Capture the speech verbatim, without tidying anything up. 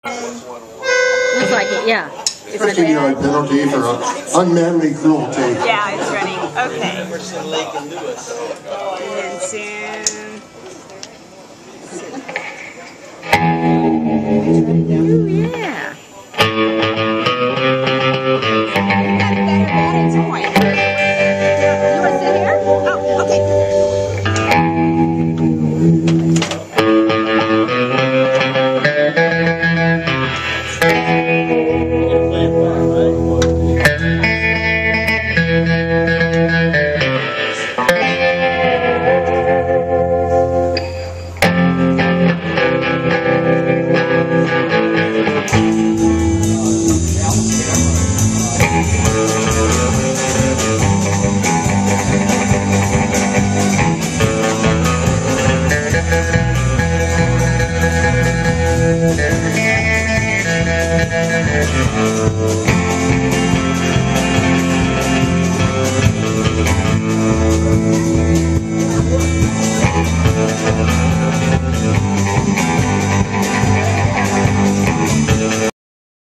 Looks like it, yeah. fifteen yard penalty for unmanly cruelty. Yeah, it's running. Okay. And then soon. Ooh, yeah. You want to sit here? Oh, okay. Thank you.